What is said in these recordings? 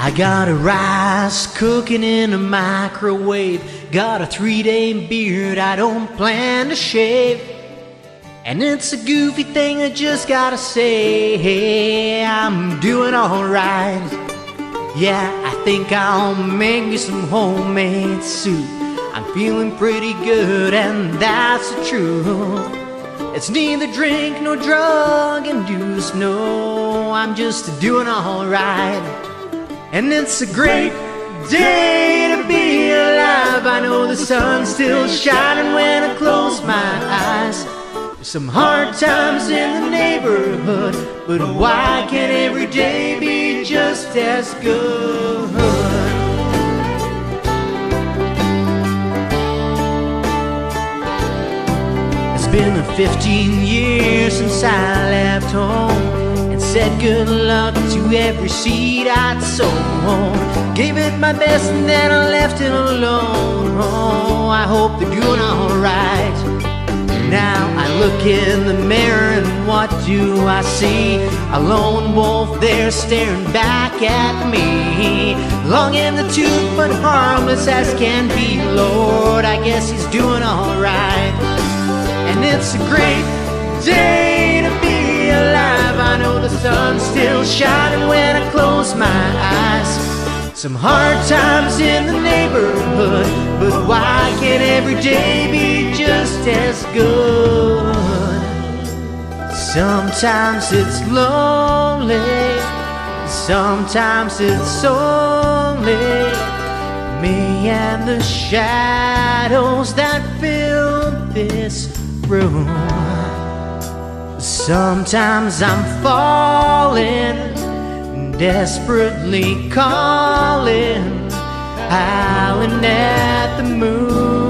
I got a rice cooking in a microwave, got a 3-day beard I don't plan to shave, and it's a goofy thing I just gotta say, hey, I'm doing alright. Yeah, I think I'll make me some homemade soup. I'm feeling pretty good, and that's the truth. It's neither drink nor drug induced, no, I'm just doing alright. And it's a great day to be alive. I know the sun's still shining when I close my eyes. There's some hard times in the neighborhood, but why can't every day be just as good? It's been 15 years since I left home and said good luck to every seed I'd sown. Gave it my best and then I left it alone. Oh, I hope they're doing alright. Now I look in the mirror and what do I see? A lone wolf there staring back at me, long in the tooth but harmless as can be. Lord, I guess he's doing alright. And it's a great day to be alive. I know the sun's still shining when I close my eyes. Some hard times in the neighborhood, but why can't every day be just as good? Sometimes it's lonely, sometimes it's only me and the shadows that fill this room. Sometimes I'm falling, desperately calling, howling at the moon.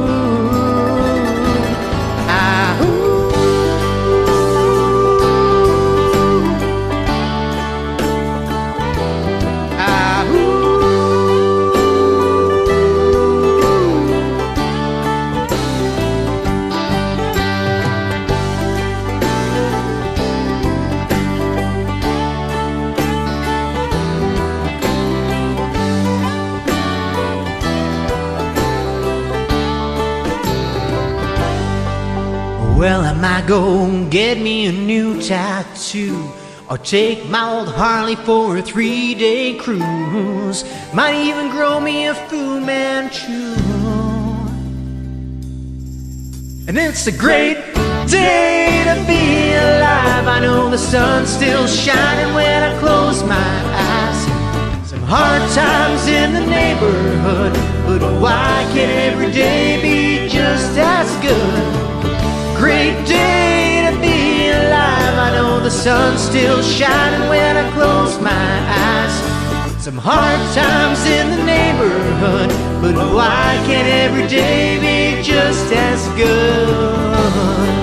Well, I might go and get me a new tattoo, or take my old Harley for a 3-day cruise. Might even grow me a Fu Manchu. And it's a great day to be alive. I know the sun's still shining when I close my eyes. Some hard times in the neighborhood, but why can't every day be just as good? Great day to be alive. I know the sun's still shining when I close my eyes. Some hard times in the neighborhood, but why can't every day be just as good?